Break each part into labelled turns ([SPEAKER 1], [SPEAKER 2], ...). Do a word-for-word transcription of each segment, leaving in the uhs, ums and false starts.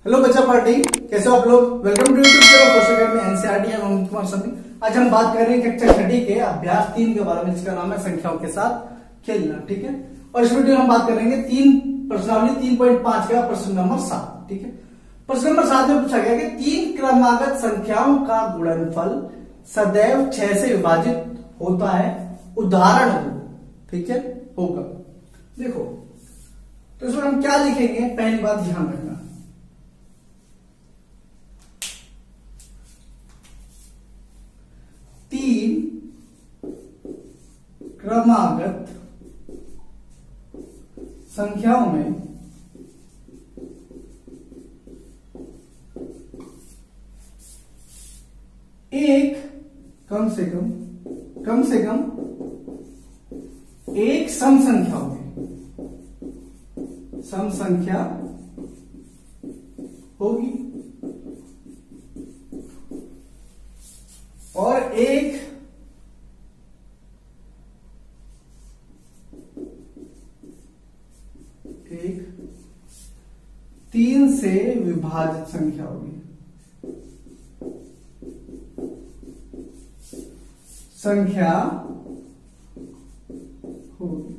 [SPEAKER 1] Hello बच्चा party, कैसे हो आप लोग। Welcome to YouTube channel first academy NCERT. मैं अमित कुमार समी। आज हम बात कर रहे हैं कक्षा छठी के अभ्यास तीन के बारे में, जिसका नाम है संख्याओं के साथ खेलना। ठीक है, और इस वीडियो में हम बात करेंगे तीन प्रश्नावली तीन पॉइंट पांच का प्रश्न नंबर सात। ठीक है, प्रश्न नंबर सात में पूछा गया कि तीन क्रमागत संख्याओं का गुणनफल सदैव छह से विभाजित होता है, उदाहरण हो। ठीक है, होगा। देखो तो इसमें हम क्या लिखेंगे, पहली बात ध्यान रखना। तीन क्रमागत संख्याओं में एक कम से कम कम से कम एक सम संख्या होगी, सम संख्या होगी, और एक एक तीन से विभाजित संख्या होगी। संख्या होगी।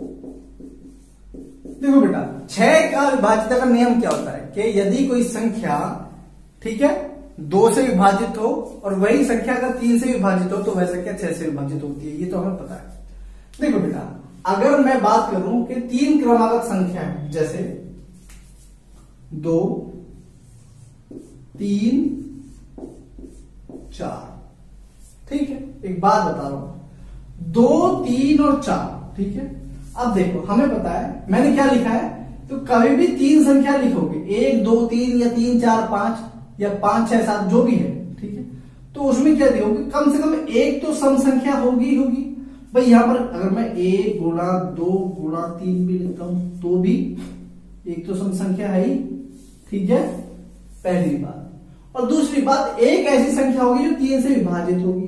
[SPEAKER 1] देखो बेटा, छह का विभाजित का नियम क्या होता है कि यदि कोई संख्या, ठीक है, दो से विभाजित हो और वही संख्या अगर तीन से विभाजित हो तो वह संख्या छह से विभाजित होती है। ये तो हमें पता है। देखो बेटा, अगर मैं बात करूं कि तीन क्रमागत संख्या है, जैसे दो, तीन, चार। ठीक है, एक बात बता रहा हूं, दो, तीन और चार। ठीक है, अब देखो हमें पता है, मैंने क्या लिखा है, तो कभी भी तीन संख्या लिखोगे, एक, दो, तीन या तीन, चार, पांच या पांच, छह, सात, जो भी है। ठीक है, तो उसमें क्या दियोगे, कम से कम एक तो सम संख्या होगी होगी भाई। यहां पर अगर मैं एक गुणा दो गुणा तीन भी लिखता हूं तो भी एक तो सम संख्या है ही। ठीक है, पहली बात। और दूसरी बात, एक ऐसी संख्या होगी जो तीन से विभाजित होगी।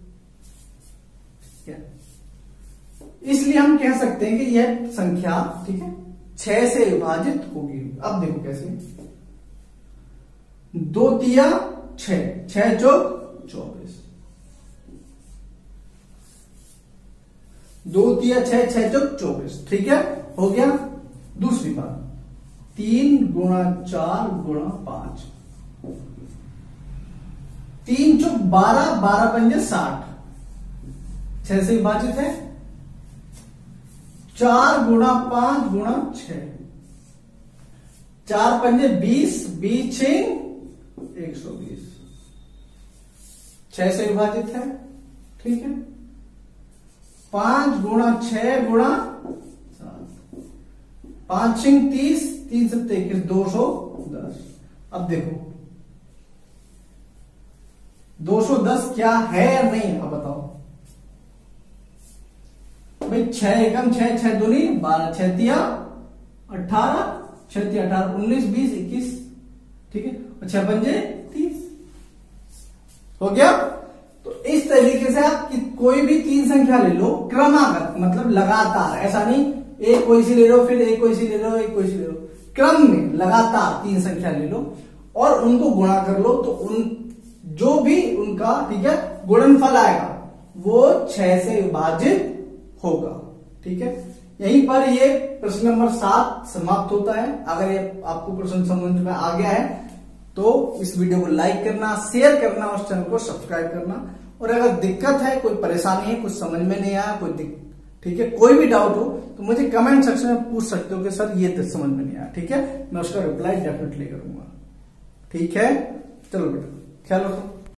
[SPEAKER 1] क्या, इसलिए हम कह सकते हैं कि यह संख्या, ठीक है, छह से विभाजित होगी। अब देखो कैसे, दो तिया छह, छह चौक चौबीस, दो तिया छह, छह चौक चौबीस। ठीक है, हो गया। दूसरी बात, तीन गुणा चार गुणा पांच, तीन चौक बारह, बारह पंजे साठ, छह से विभाजित है। चार गुणा पांच गुणा छह, चार पंजे बीस, बीस छह एक सौ बीस, छह से विभाजित है। ठीक है, पांच गुणा छह गुणा सात, पांच छिंग तीस, तीन सत्ते इक्कीस, दो सौ दस। अब देखो दो सौ दस क्या है या नहीं, अब बताओ भाई। छह एकम छह, छह दूनी बारह, छह तिया अठारह, छह तिया अठारह, उन्नीस, बीस, इक्कीस। ठीक है, और छह पंजे तीस। हो गया। तो इस तरीके से आप कोई भी तीन संख्या ले लो, क्रमागत मतलब लगातार, ऐसा नहीं एक कोई सी ले लो फिर एक कोई सी ले लो एक कोई सी ले लो, क्रम में लगातार तीन संख्या ले लो और उनको गुणा कर लो, तो उन जो भी उनका, ठीक है, गुणनफल आएगा वो छह से विभाजित होगा। ठीक है, यहीं पर ये प्रश्न नंबर सात समाप्त होता है। अगर ये आपको प्रश्न समझ में आ गया है तो इस वीडियो को लाइक करना, शेयर करना और चैनल को सब्सक्राइब करना। और अगर दिक्कत है, कोई परेशानी है, कुछ समझ में नहीं आया, कोई दिक्कत, ठीक है, कोई भी डाउट हो तो मुझे कमेंट सेक्शन में पूछ सकते हो कि सर ये तो समझ में नहीं आया। ठीक है, मैं उसका रिप्लाई डेफिनेटली करूंगा। ठीक है, चलो बेटा ख्याल रखो।